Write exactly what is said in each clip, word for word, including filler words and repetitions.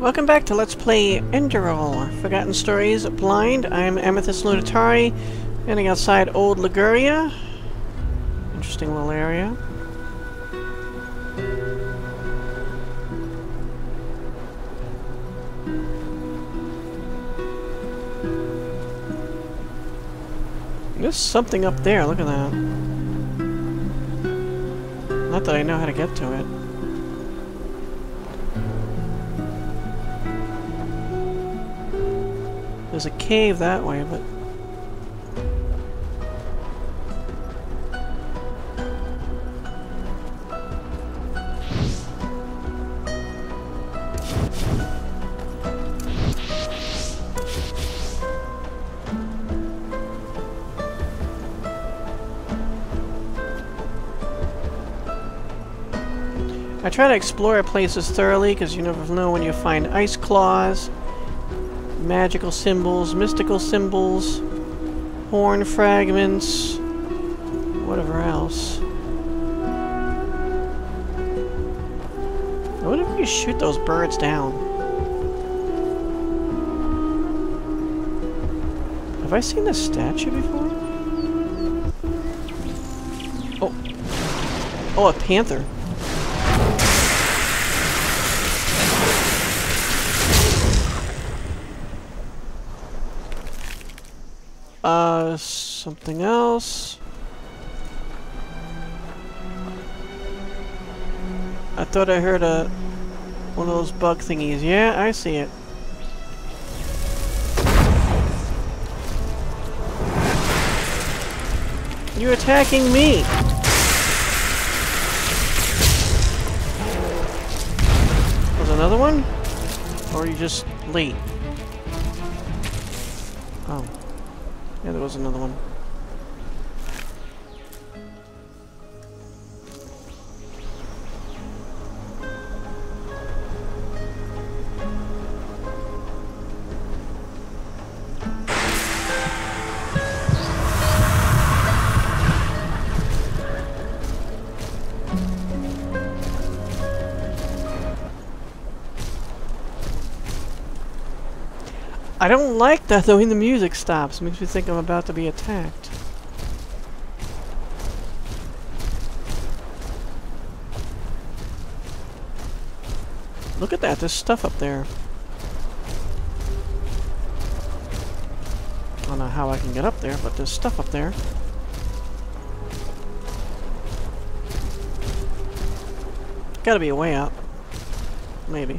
Welcome back to Let's Play Enderal, Forgotten Stories Blind. I'm Amethyst Lunatari, standing outside Old Liguria. Interesting little area. There's something up there, look at that. Not that I know how to get to it. There's a cave that way, but... I try to explore places thoroughly, because you never know when you find ice claws, magical symbols, mystical symbols, horn fragments, whatever else. What if you shoot those birds down? Have I seen this statue before? Oh. Oh, a panther. Uh, something else. I thought I heard a one of those bug thingies. Yeah, I see it. You're attacking me. Was another one? Or are you just late? Oh. Yeah, there was another one. I don't like that though when the music stops. It makes me think I'm about to be attacked. Look at that, there's stuff up there. I don't know how I can get up there, but there's stuff up there. Gotta be a way up. Maybe.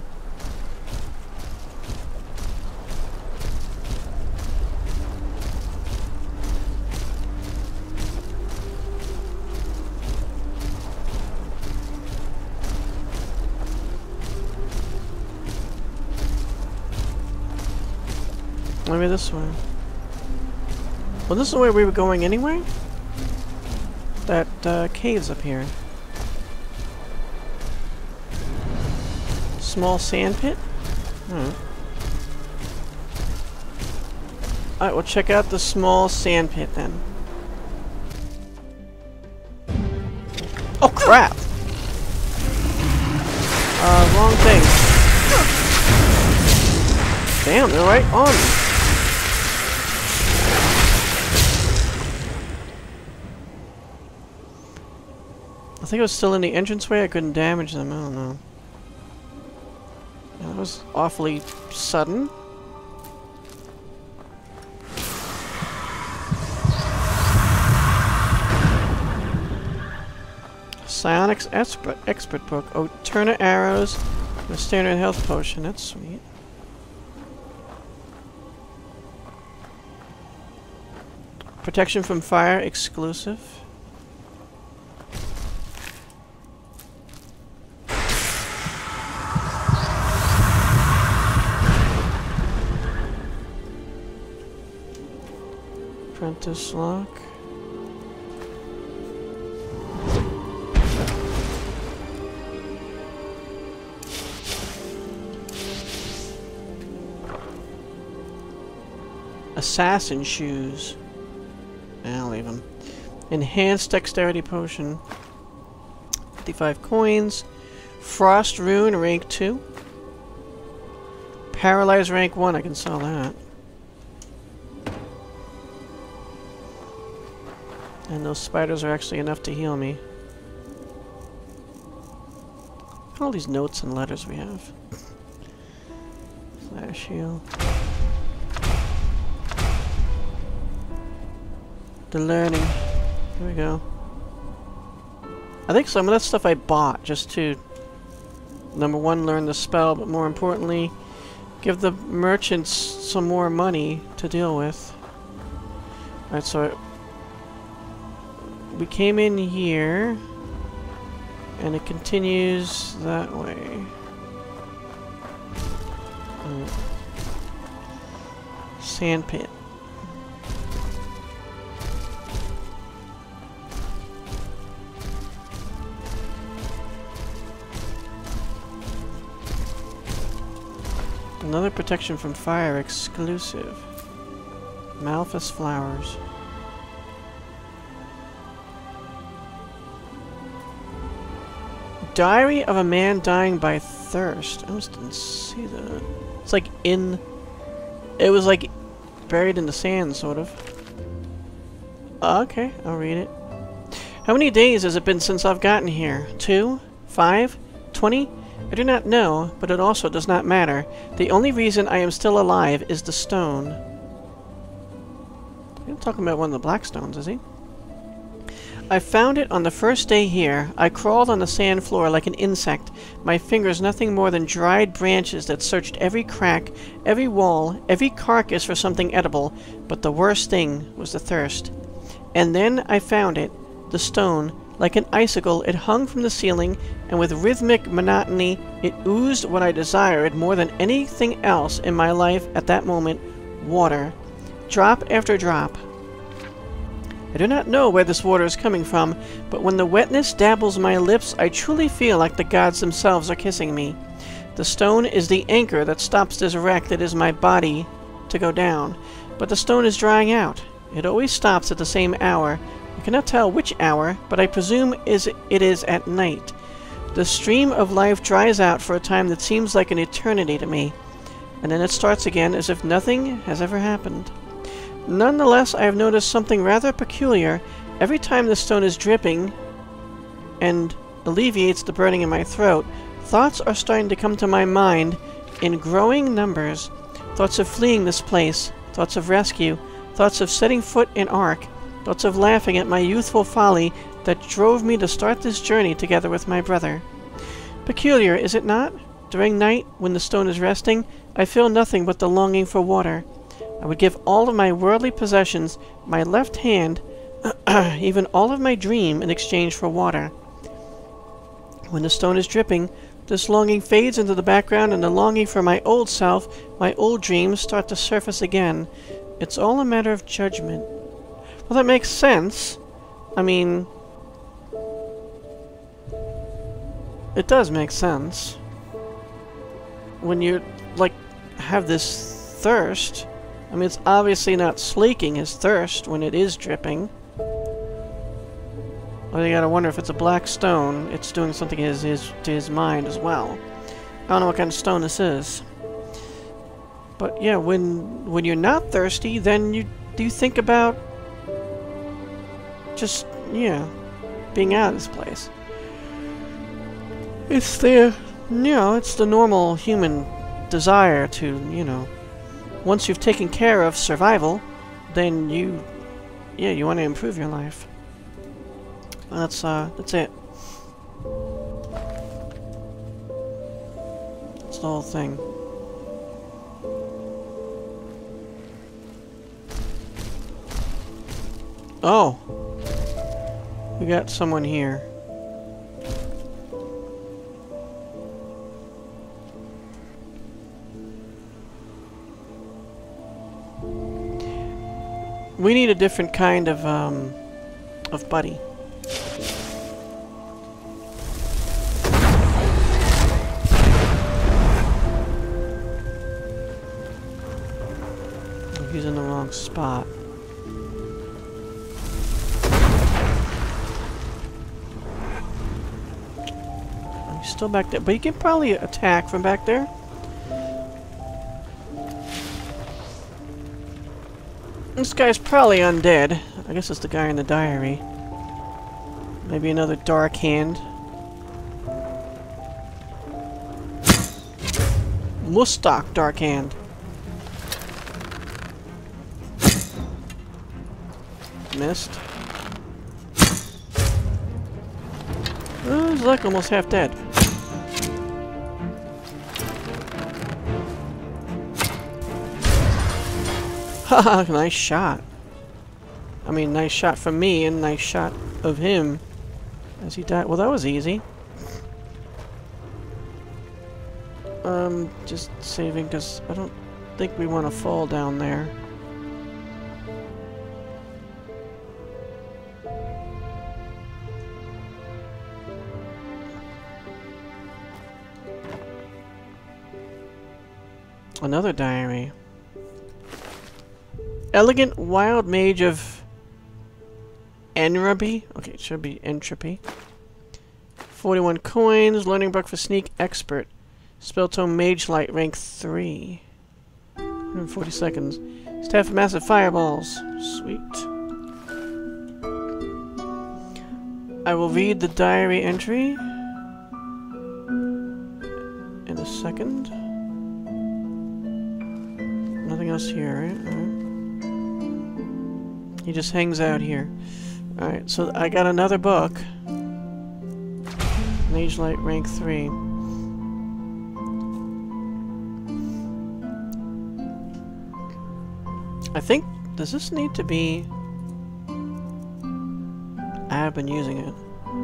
Maybe this way. Well, this is where we were going anyway? That uh, cave's up here. Small sand pit? Alright. Alright, we'll check out the small sand pit then. Oh crap! Uh, wrong thing. Damn, they're right on me. I think I was still in the entranceway. I couldn't damage them. I don't know. Yeah, that was awfully sudden. Psionics expert, expert book. Oh, Turner arrows. A standard health potion. That's sweet. Protection from fire exclusive. Apprentice lock. Assassin shoes. I'll leave them. Enhanced dexterity potion. fifty-five coins. Frost rune rank two. Paralyzed rank one, I can sell that. And those spiders are actually enough to heal me. All these notes and letters we have. Flash heal. The learning. Here we go. I think some of that stuff I bought just to, number one, learn the spell, but more importantly, give the merchants some more money to deal with. Alright, so it, we came in here, and it continues that way. Mm. Sand pit. Another protection from fire exclusive. Malphus flowers. Diary of a man dying by thirst. I almost didn't see that. It's like in... It was like buried in the sand, sort of. Uh, okay, I'll read it. How many days has it been since I've gotten here? Two? Five? Twenty? I do not know, but it also does not matter. The only reason I am still alive is the stone. He's not talking about one of the black stones, is he? I found it on the first day here. I crawled on the sand floor like an insect, my fingers nothing more than dried branches that searched every crack, every wall, every carcass for something edible, but the worst thing was the thirst. And then I found it, the stone. Like an icicle, it hung from the ceiling, and with rhythmic monotony, it oozed what I desired more than anything else in my life at that moment, water. Drop after drop. I do not know where this water is coming from, but when the wetness dabbles my lips, I truly feel like the gods themselves are kissing me. The stone is the anchor that stops this wreck that is my body to go down. But the stone is drying out. It always stops at the same hour. I cannot tell which hour, but I presume is it is at night. The stream of life dries out for a time that seems like an eternity to me, and then it starts again as if nothing has ever happened. Nonetheless, I have noticed something rather peculiar. Every time the stone is dripping and alleviates the burning in my throat, thoughts are starting to come to my mind in growing numbers. Thoughts of fleeing this place, thoughts of rescue, thoughts of setting foot in Ark, thoughts of laughing at my youthful folly that drove me to start this journey together with my brother. Peculiar, is it not? During night, when the stone is resting, I feel nothing but the longing for water. I would give all of my worldly possessions, my left hand, even all of my dream in exchange for water. When the stone is dripping, this longing fades into the background, and the longing for my old self, my old dreams, start to surface again. It's all a matter of judgment. Well, that makes sense. I mean... It does make sense. When you, like, have this thirst... I mean, it's obviously not slaking his thirst when it is dripping. Well, you gotta wonder if it's a black stone, it's doing something to his, his, to his mind as well. I don't know what kind of stone this is. But yeah, when when you're not thirsty, then you do you think about just, yeah, being out of this place. It's the, you know, it's the normal human desire to, you know, once you've taken care of survival, then you, yeah, you want to improve your life. Well, that's, uh, that's it. That's the whole thing. Oh! We got someone here. We need a different kind of, um, of buddy. Oh, he's in the wrong spot. Oh, he's still back there, but he can probably attack from back there. This guy's probably undead. I guess it's the guy in the diary. Maybe another dark hand. Mustak dark hand. Missed. Oh, he's like almost half dead. Haha, nice shot. I mean, nice shot from me and nice shot of him as he died. Well, that was easy. Um, just saving because I don't think we want to fall down there. Another diary. Elegant wild mage of Enraby. Okay, it should be entropy. forty-one coins. Learning book for sneak expert. Spelltome mage light rank three. one hundred forty seconds. Staff of massive fireballs. Sweet. I will read the diary entry in a second. Nothing else here, right? Alright. He just hangs out here. Alright, so I got another book. Mage Light rank three. I think, does this need to be... I have been using it.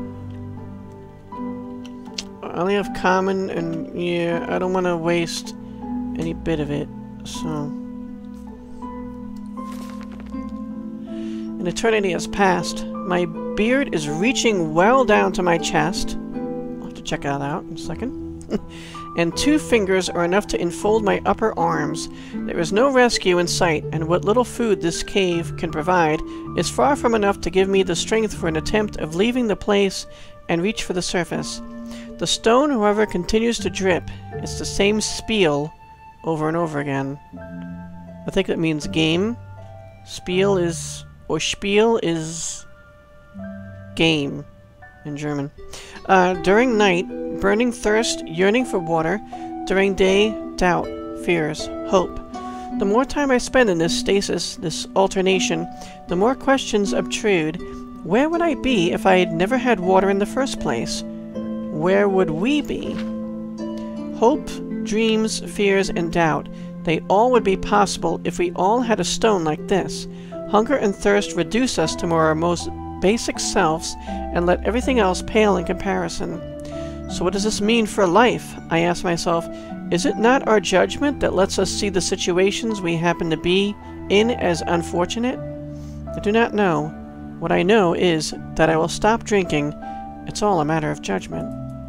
I only have common and yeah, I don't want to waste any bit of it, so... An eternity has passed. My beard is reaching well down to my chest. I'll have to check that out in a second. And two fingers are enough to enfold my upper arms. There is no rescue in sight, and what little food this cave can provide is far from enough to give me the strength for an attempt of leaving the place and reach for the surface. The stone, however, continues to drip. It's the same spiel over and over again. I think that means game. Spiel is... or Spiel is game in German. Uh, during night, burning thirst, yearning for water. During day, doubt, fears, hope. The more time I spend in this stasis, this alternation, the more questions obtrude. Where would I be if I had never had water in the first place? Where would we be? Hope, dreams, fears, and doubt. They all would be possible if we all had a stone like this. Hunger and thirst reduce us to our most basic selves and let everything else pale in comparison. So what does this mean for life? I ask myself, is it not our judgment that lets us see the situations we happen to be in as unfortunate? I do not know. What I know is that I will stop drinking. It's all a matter of judgment.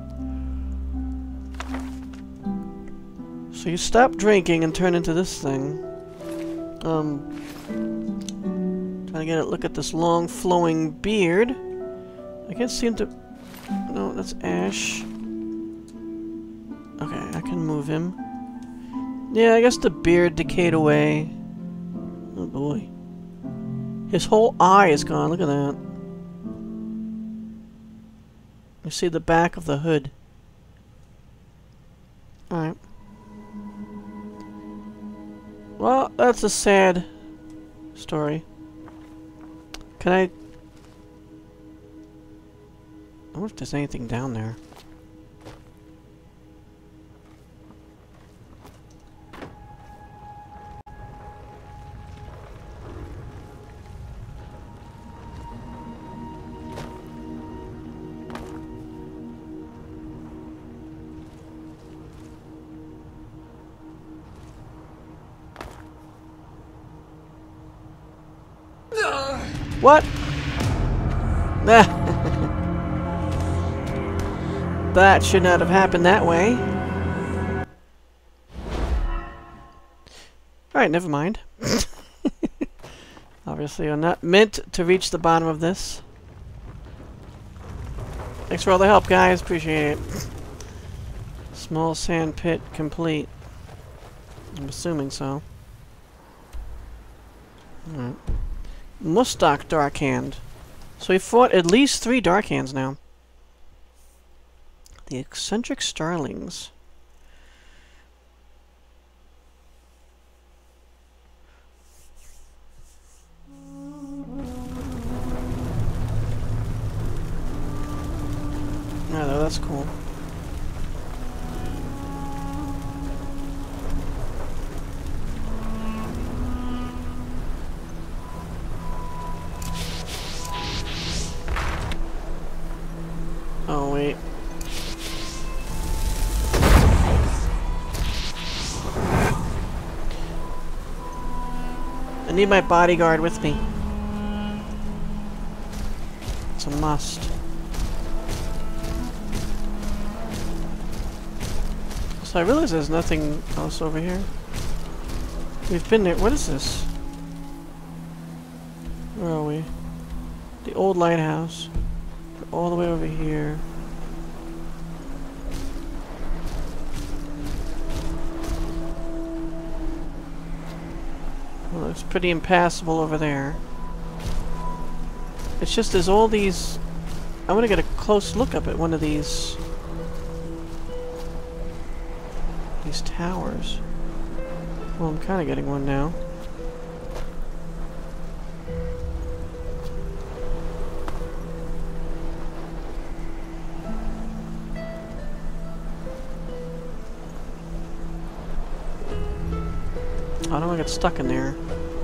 So you stop drinking and turn into this thing. Um... Trying to get a look at this long, flowing beard. I can't seem to... No, that's Ash. Okay, I can move him. Yeah, I guess the beard decayed away. Oh boy. His whole eye is gone. Look at that. You see the back of the hood. Alright. Well, that's a sad story. Can I... I wonder if there's anything down there. What? That should not have happened that way. Alright, never mind. Obviously, I'm not meant to reach the bottom of this. Thanks for all the help, guys. Appreciate it. Small sand pit complete. I'm assuming so. Alright. Mustak Darkhand. So we fought at least three Darkhands now. The eccentric starlings. Yeah, though, that's cool. Oh, wait. I need my bodyguard with me. It's a must. So I realize there's nothing else over here. We've been there. What is this? Where are we? The old lighthouse. We're all the way over here. Well, it's pretty impassable over there. It's just there's all these... I want to get a close look up at one of these... These towers. Well, I'm kind of getting one now. I don't want to get stuck in there.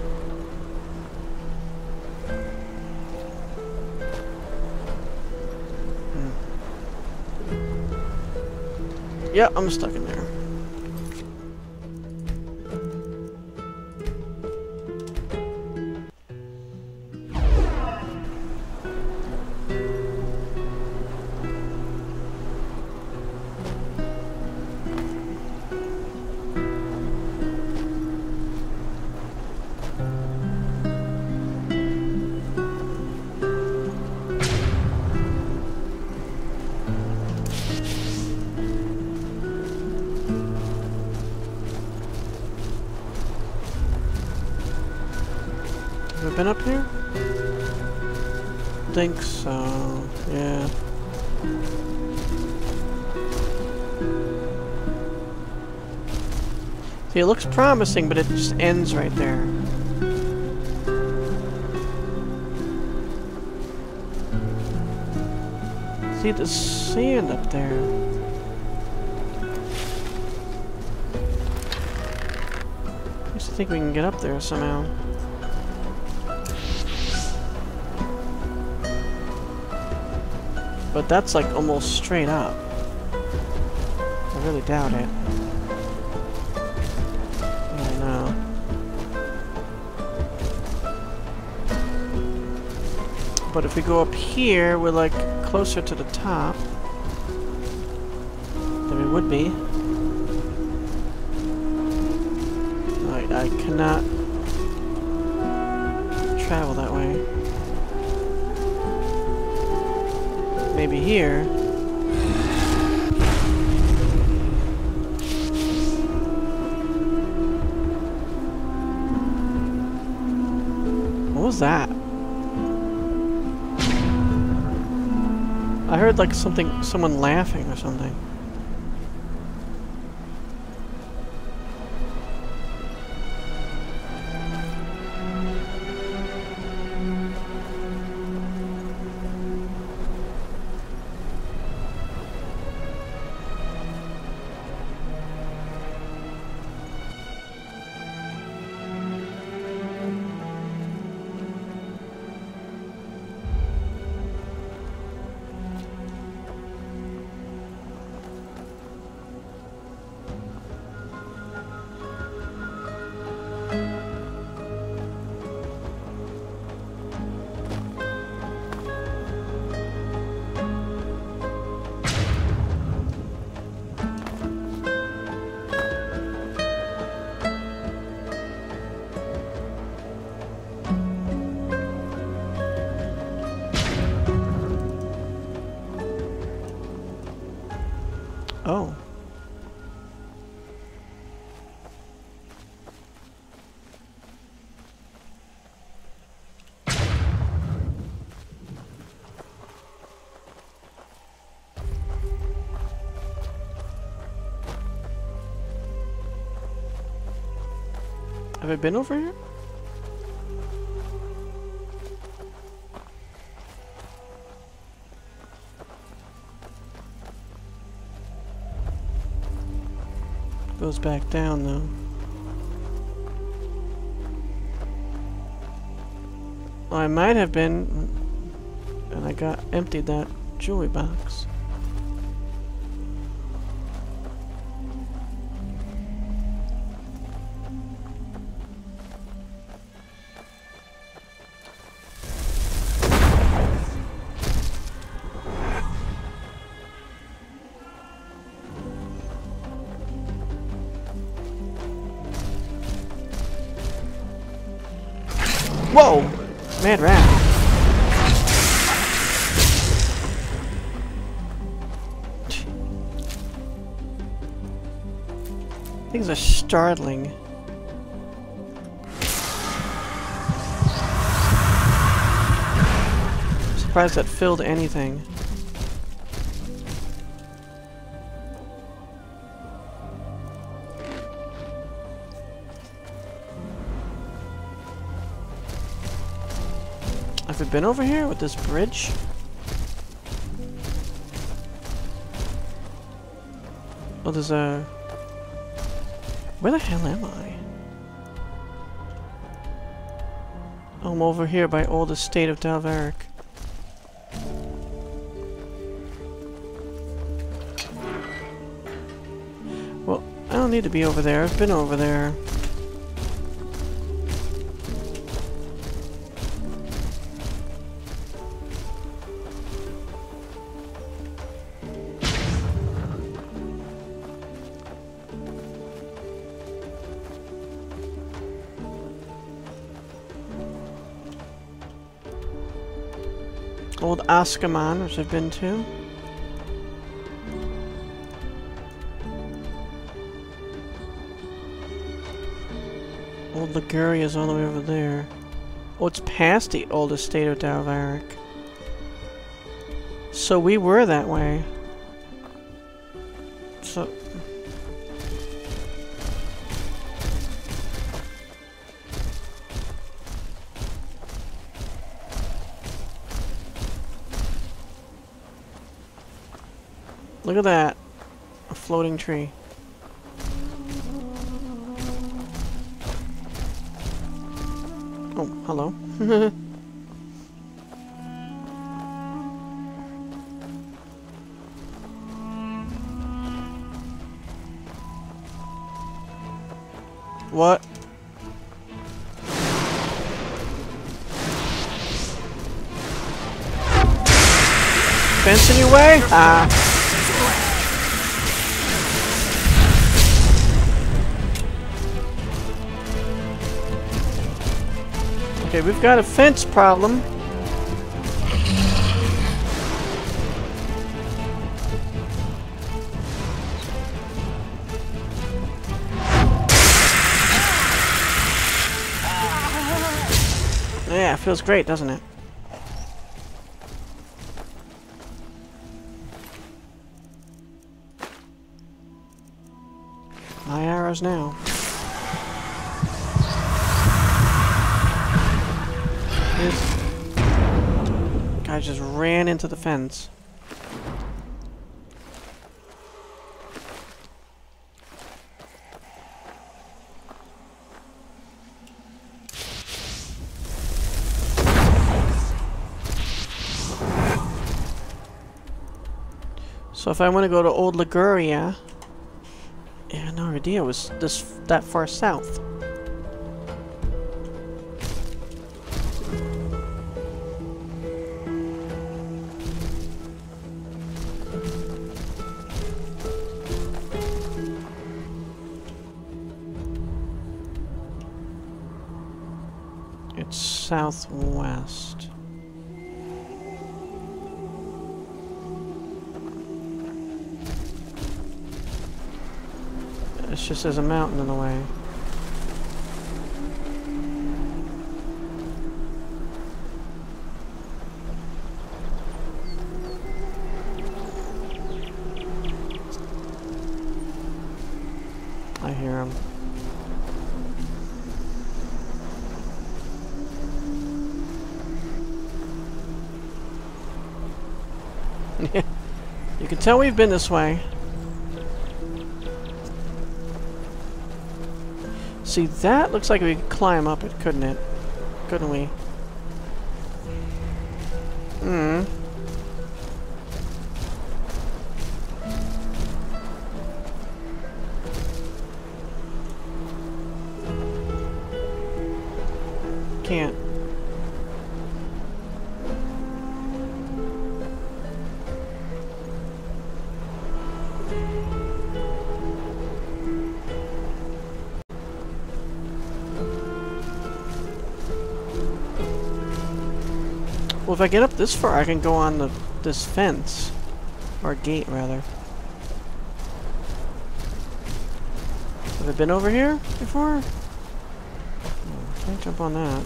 Hmm. Yeah, I'm stuck in there. Have I been up here? Think so, yeah. See, it looks promising, but it just ends right there. See the sand up there. I used to think we can get up there somehow. But that's like almost straight up. I really doubt it. I don't know. But if we go up here, we're like closer to the top than we would be. I, I cannot travel that way. Maybe here. What was that? I heard like something, someone laughing or something. Oh. Have I been over here? Goes back down though. Well, I might have been, and I got emptied that jewelry box. Whoa! Mad rat. Things are startling. I'm surprised that filled anything. Have we been over here with this bridge? Oh, there's a... Where the hell am I? Oh, I'm over here by Old Estate of Dalvaric. Well, I don't need to be over there. I've been over there. Old Ascaman, which I've been to. Old Liguria's all the way over there. Oh, it's past the Old Estate of Dalvaric. So we were that way. So... Look at that. A floating tree. Oh, hello. What? Fence in your way? Ah. Okay, we've got a fence problem. Yeah, it feels great, doesn't it? My arrows now. This guy just ran into the fence. So if I want to go to Old Liguria, I had no idea it was this that far south. It's southwest. It's just there's a mountain in the way. I hear him. You can tell we've been this way. See, that looks like we could climb up it, couldn't it? Couldn't we? Hmm. Can't. Well, if I get up this far, I can go on the this fence. Or gate, rather. Have I been over here before? Oh, can't jump on that.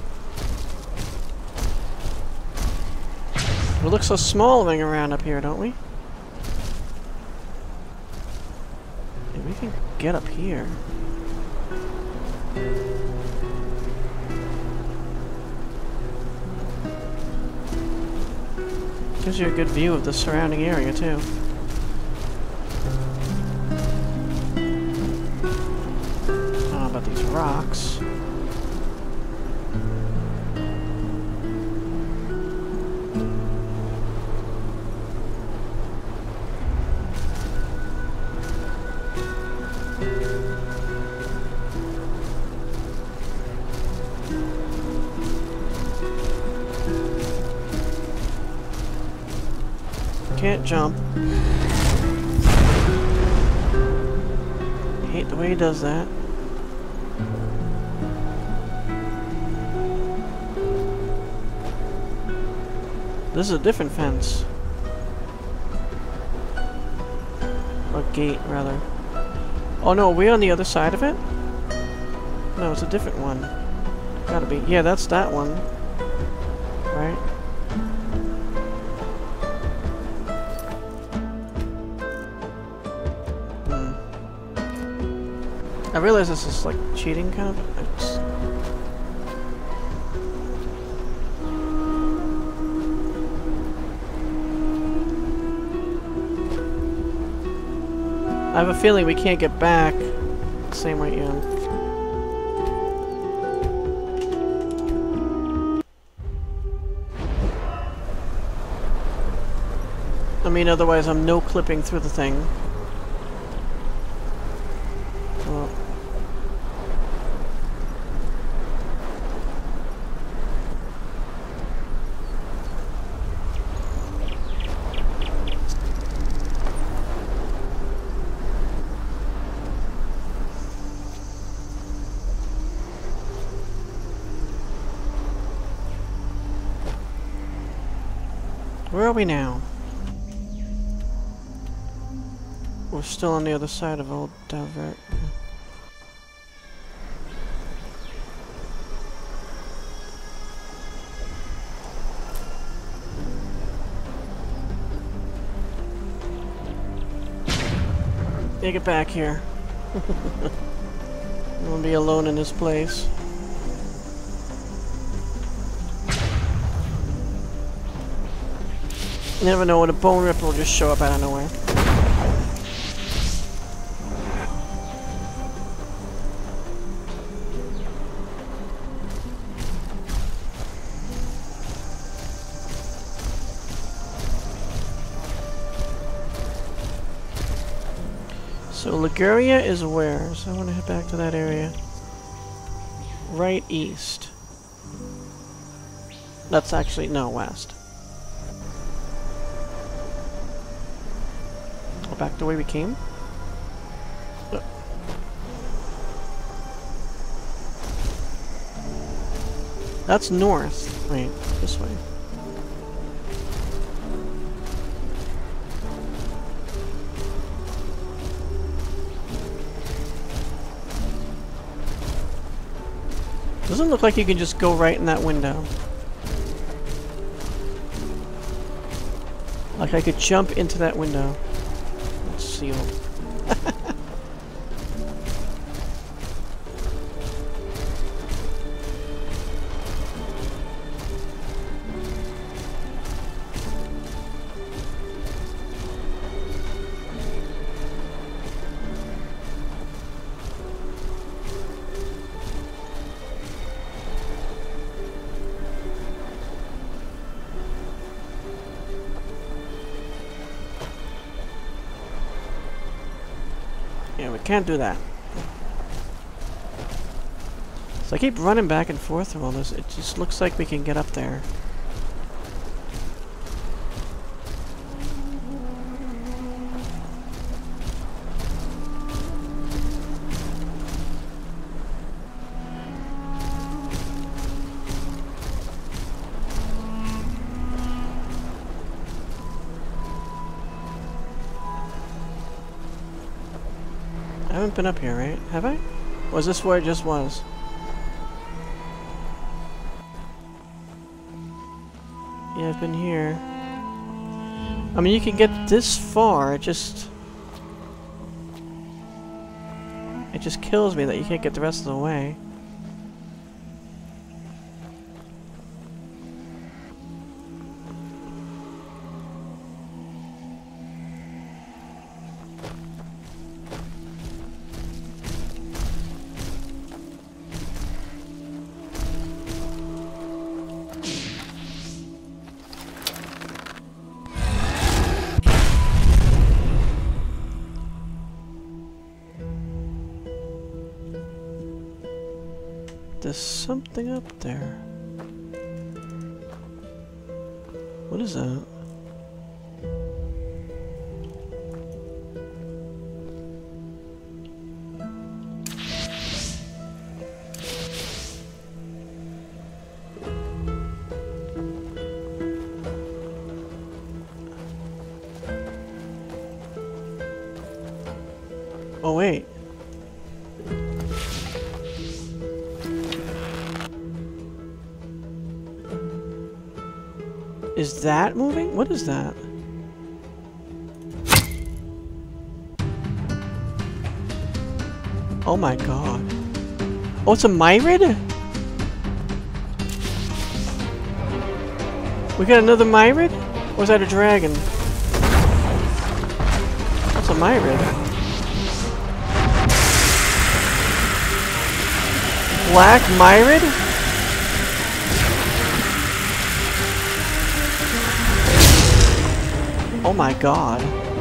We look so small moving around up here, don't we? Maybe we can get up here. Gives you a good view of the surrounding area, too. I don't know about these rocks. Can't jump. Hate the way he does that. This is a different fence. Or gate, rather. Oh no, are we on the other side of it? No, it's a different one. Gotta be. Yeah, that's that one. Right? I realize this is like cheating, kind of. It's I have a feeling we can't get back the same way, yeah. I mean, otherwise I'm no clipping through the thing. Well. Where are we now? We're still on the other side of Old Dalvert. Yeah, get back here. I won't be alone in this place. You never know when a bone ripper will just show up out of nowhere. So Liguria is where? So I want to head back to that area. Right east. That's actually, no, west. Go back the way we came? Uh. That's north. Wait, this way. Doesn't look like you can just go right in that window. Like I could jump into that window. It's sealed. Yeah, we can't do that. So I keep running back and forth through all this. It just looks like we can get up there. I haven't been up here, right? Have I? Was this where it just was? Yeah, I've been here. I mean, you can get this far, it just... It just kills me that you can't get the rest of the way. There's something up there. What is that? Oh wait. Is that moving? What is that? Oh my god. Oh, it's a Myrad? We got another Myrad? Or is that a dragon? That's a Myrad. Black Myrad? Oh my god.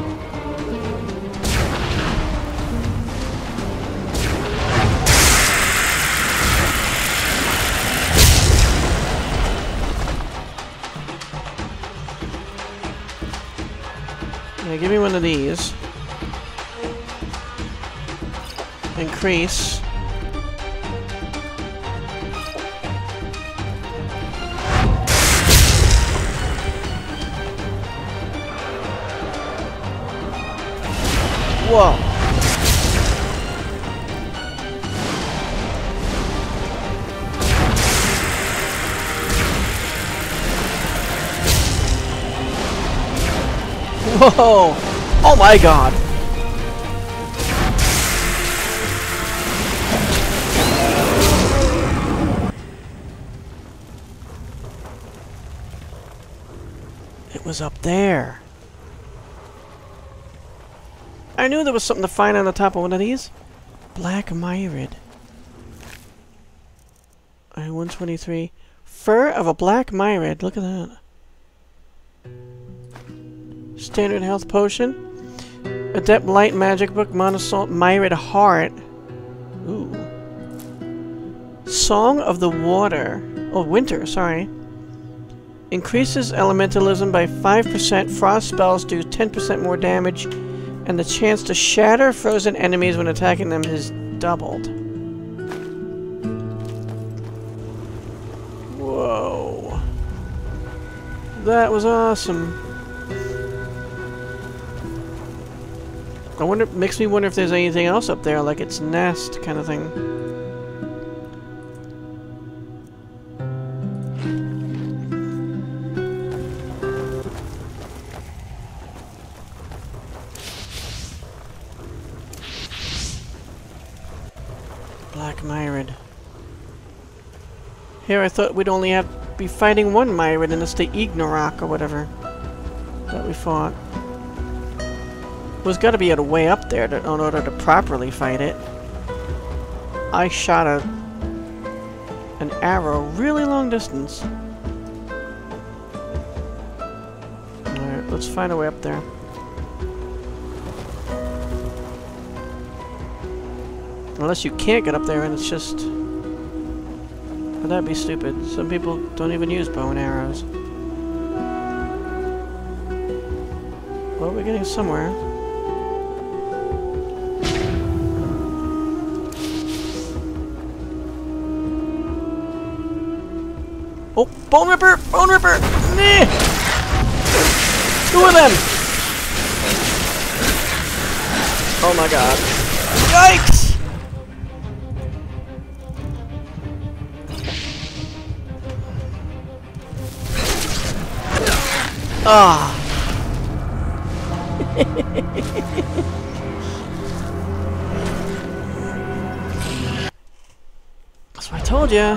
Yeah, give me one of these. Increase. Whoa. Whoa. Oh my god. It was up there. I knew there was something to find on the top of one of these. Black Myrad. Alright, one twenty-three. Fur of a Black Myrad. Look at that. Standard health potion. Adept light magic book. Monosalt Myrad heart. Ooh. Song of the water. Oh, winter, sorry. Increases elementalism by five percent. Frost spells do ten percent more damage. And the chance to shatter frozen enemies when attacking them is doubled. Whoa. That was awesome. I wonder, makes me wonder if there's anything else up there, like its nest kind of thing. Black Myrad. Here I thought we'd only have to be fighting one Myrad, and it's the Ignorok or whatever that we fought. There's got to be a way up there to, in order to properly fight it. I shot a an arrow really long distance. Alright, let's find a way up there. Unless you can't get up there and it's just... Well, that'd be stupid. Some people don't even use bow and arrows. Well, we're getting somewhere. Oh, Bone Ripper! Bone Ripper! Nah! Two of them! Oh my god. Yikes! Ah! That's what I told you.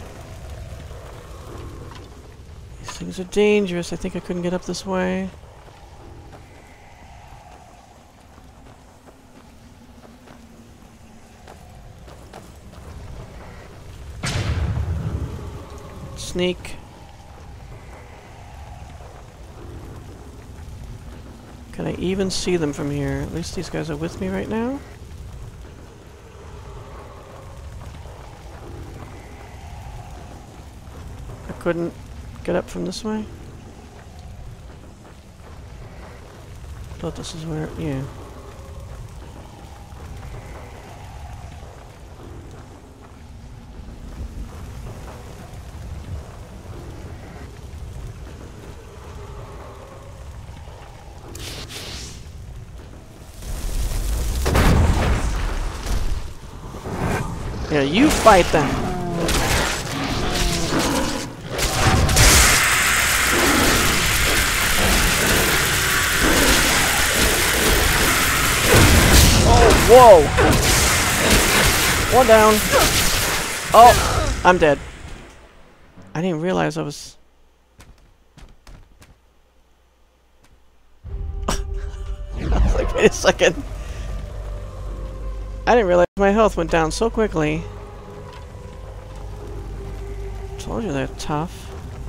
These things are dangerous. I think I couldn't get up this way. Sneak. Can I even see them from here? At least these guys are with me right now. I couldn't get up from this way. Thought this is where, yeah. Yeah, you fight them. Oh, whoa. One down. Oh, I'm dead. I didn't realize I was... I was like, wait a second. I didn't realize my health went down so quickly. Told you they're tough.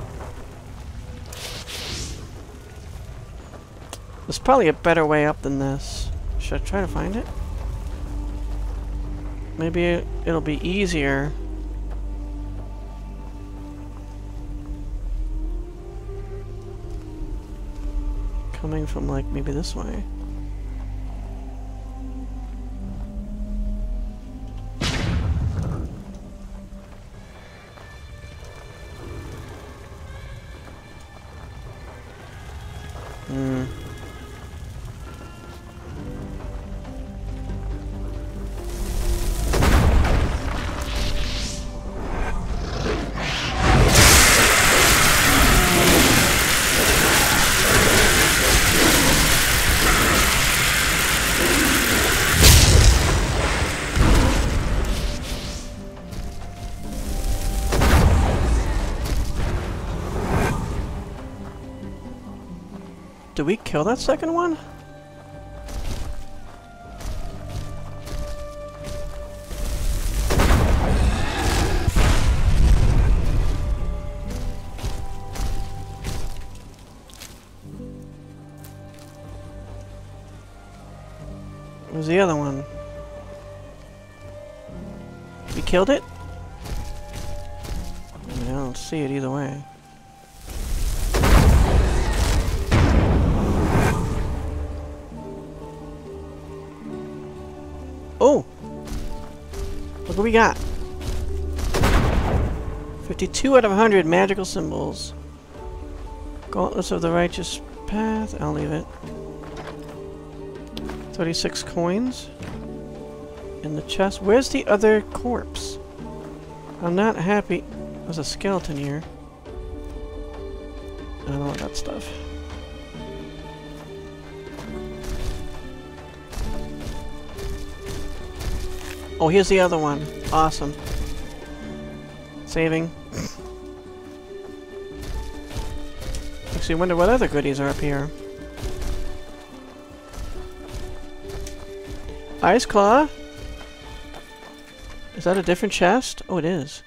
There's probably a better way up than this. Should I try to find it? Maybe it, it'll be easier. Coming from, like, maybe this way. Hmm. Did we kill that second one? Where's the other one? We killed it? I mean, I don't see it either way. Oh! Look what we got! fifty-two out of one hundred magical symbols. Gauntlets of the Righteous Path. I'll leave it. thirty-six coins. In the chest. Where's the other corpse? I'm not happy. There's a skeleton here. I don't want that stuff. Oh, here's the other one. Awesome. Saving. Actually, I wonder what other goodies are up here. Ice Claw? Is that a different chest? Oh, it is.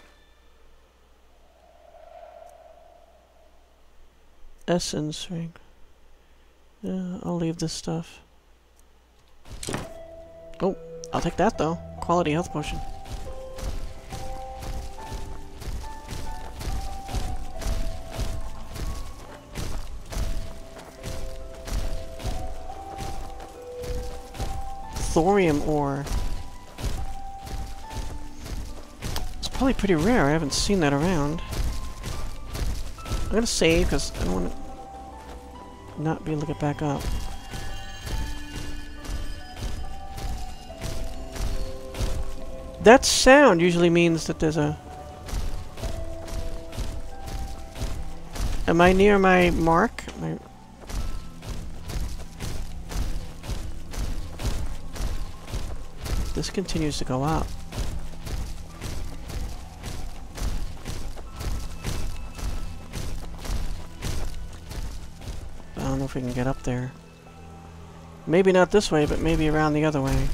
Essence ring. Yeah, I'll leave this stuff. Oh. I'll take that though. quality health potion. Thorium ore. It's probably pretty rare. I haven't seen that around. I'm gonna save because I don't want to not be able to get back up. That sound usually means that there's a... Am I near my mark? My... This continues to go up. I don't know if we can get up there. Maybe not this way, but maybe around the other way.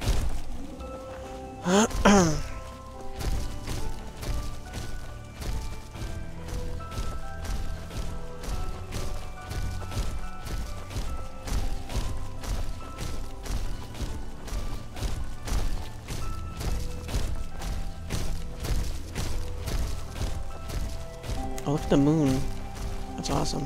Oh, look at the moon. That's awesome.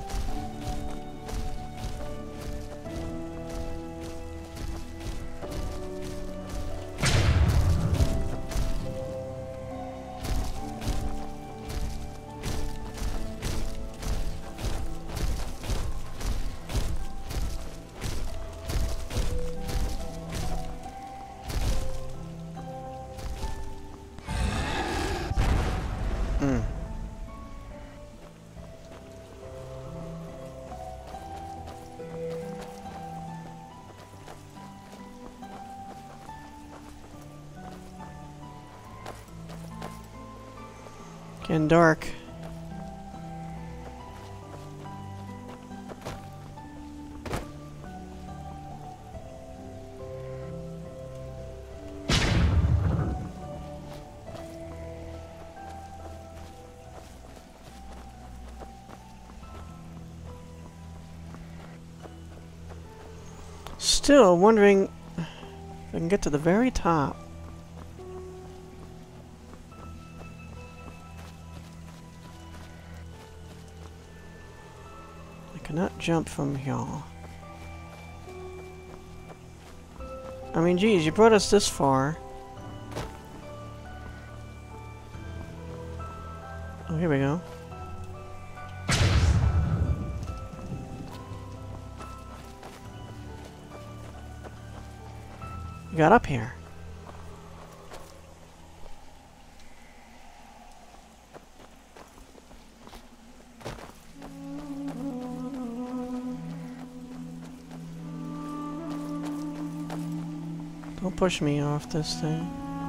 Mm. Getting dark. Still wondering if I can get to the very top. I cannot jump from here. I mean, geez, you brought us this far. Oh, here we go. We got up here. Don't push me off this thing.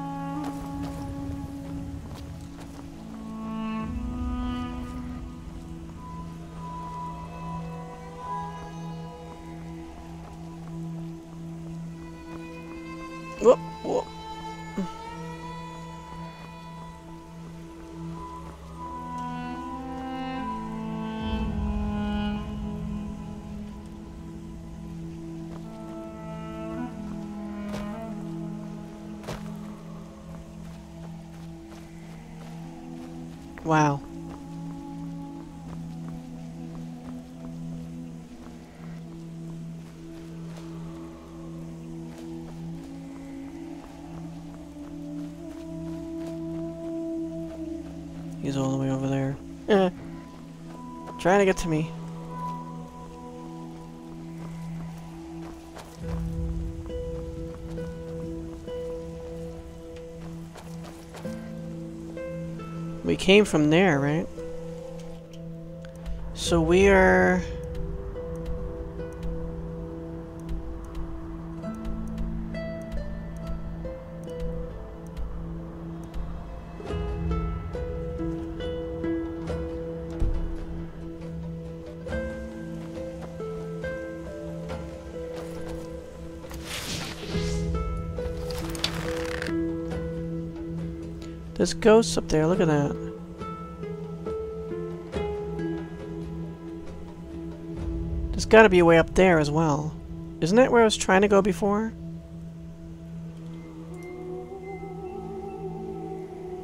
Whoop, whoop. Wow. He's all the way over there. Eh. Trying to get to me. We came from there, right? So we are... There's ghosts up there, look at that. There's gotta be a way up there as well. Isn't that where I was trying to go before?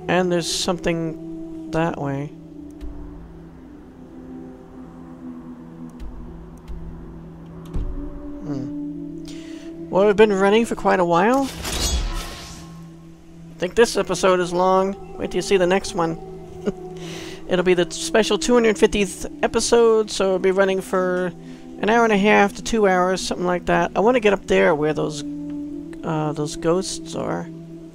And there's something that way. Hmm. Well, we've been running for quite a while. I think this episode is long. Wait till you see the next one. It'll be the special two hundred fiftieth episode, so it'll be running for an hour and a half to two hours, something like that. I want to get up there where those uh, those ghosts are.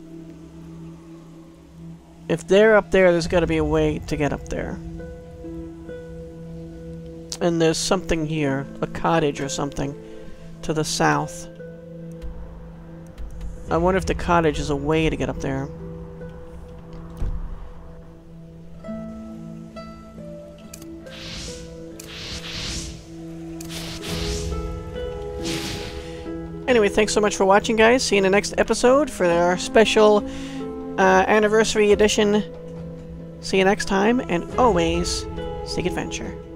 If they're up there, there's got to be a way to get up there. And there's something here, a cottage or something, to the south. I wonder if the cottage is a way to get up there. Anyway, thanks so much for watching, guys. See you in the next episode for our special uh, anniversary edition. See you next time, and always seek adventure.